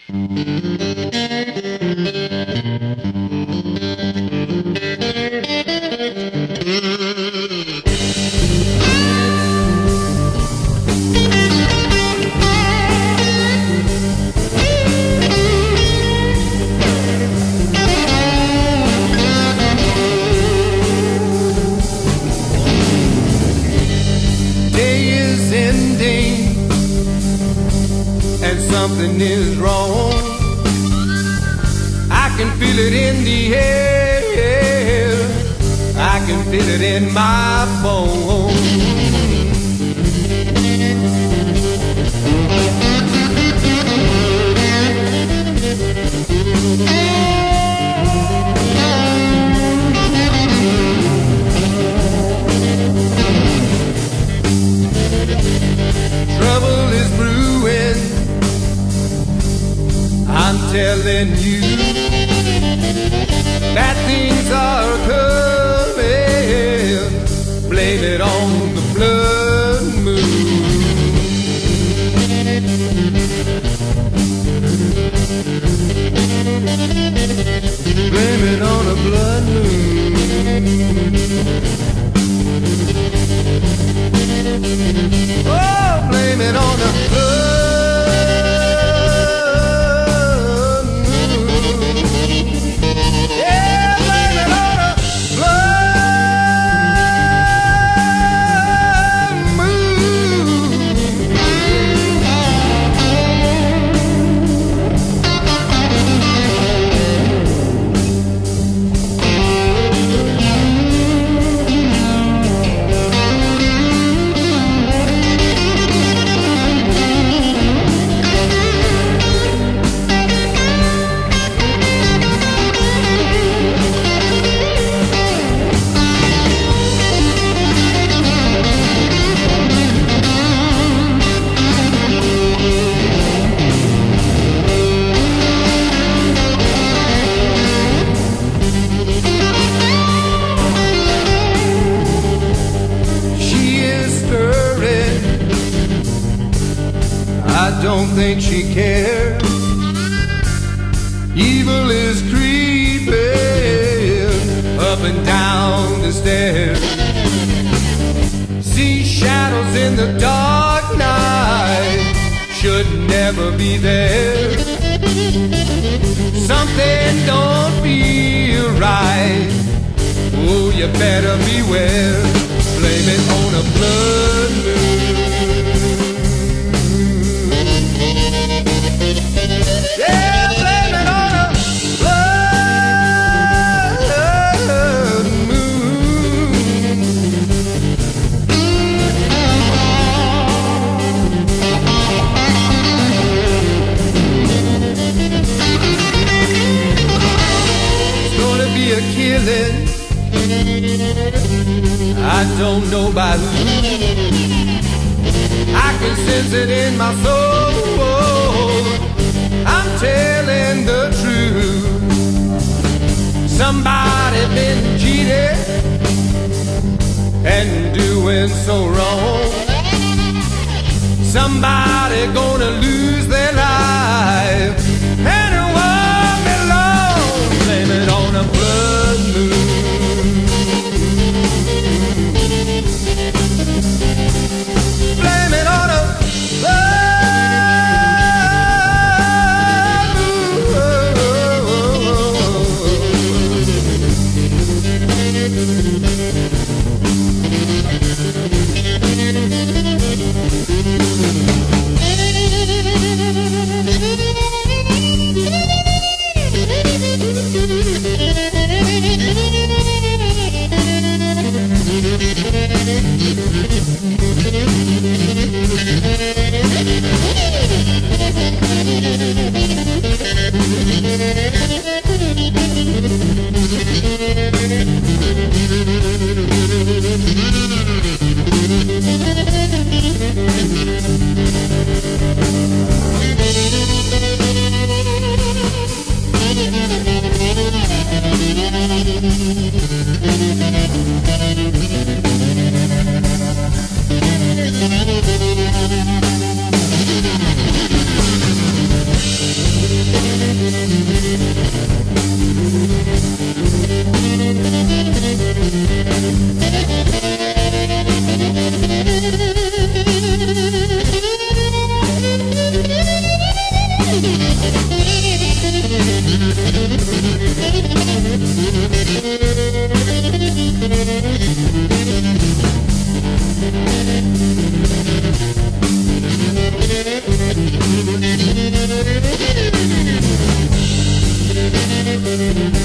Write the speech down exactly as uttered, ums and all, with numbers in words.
Something is wrong. I can feel it in the air. I can feel it in my bones. Trouble is brewing, I'm telling you that things are coming. Blame it on the blood moon. Blame it on the blood moon. Oh, blame it on the blood. I don't think she cares. Evil is creeping up and down the stairs. See shadows in the dark night, should never be there. Something don't feel right, oh, you better beware. Blame it on a blood moon. Yeah, blame it on a blood moon. It's gonna be a killing, I don't know by who. I can sense it in my soul, I'm telling the truth. Somebody been cheated and doing so wrong. Somebody gonna lose their life, and it won't be long. Blame it on a blood moon. Blame it on a blood. Thank you.